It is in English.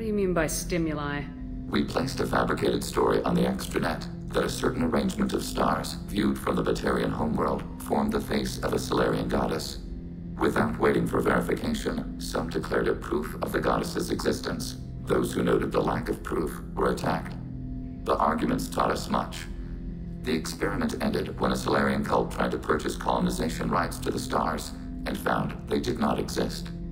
do you mean by stimuli? We placed a fabricated story on the extranet that a certain arrangement of stars, viewed from the Batarian homeworld, formed the face of a Solarian goddess. Without waiting for verification, some declared it proof of the goddess's existence. Those who noted the lack of proof were attacked. The arguments taught us much. The experiment ended when a Solarian cult tried to purchase colonization rights to the stars and found they did not exist.